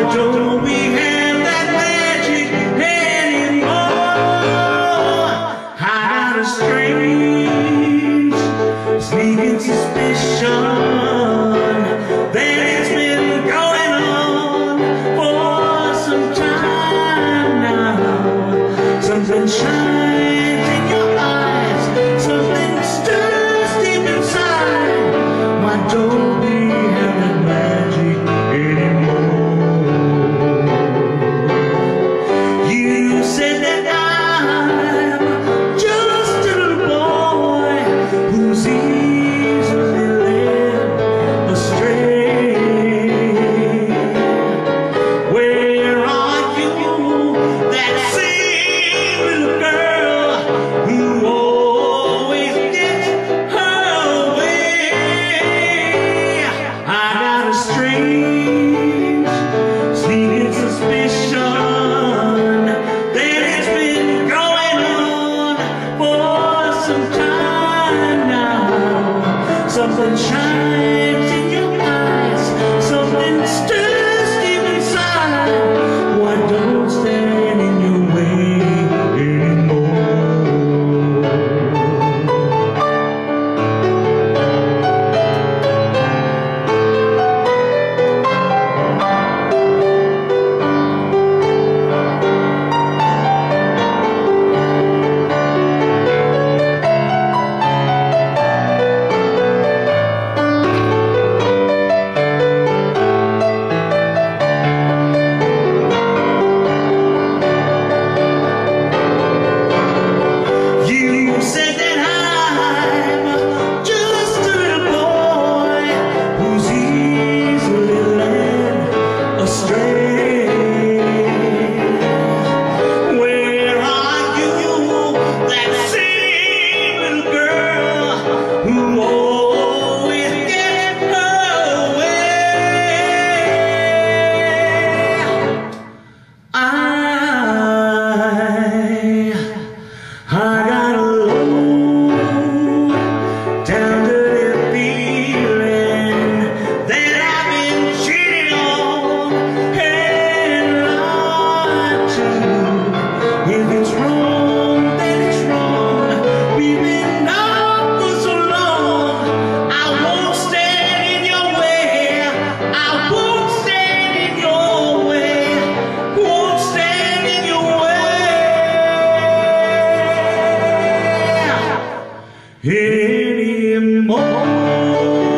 don't we have that magic anymore? I got a strange, sneaking suspicion that it's been going on for some time now. Something shines in your eyes, something stirs deep inside. Why don't we have that magic anymore? You said that I'm just a little boy who's easily led astray. Where are you, that same little girl who always gets her way? I got a strange, sneaking suspicion that it's been going on for some time now. Something shines in your eyes, something stirs deep inside. Why don't stand in your way anymore? You said that I'm just a little boy who's easily led astray. Where are you, that same little girl who always gets her way? I got a low down dirty feeling that I've been cheated on and lied to. If it's wrong, then it's wrong. We've been out for so long. I won't stand in your way. I won't stand in your way. Won't stand in your way anymore.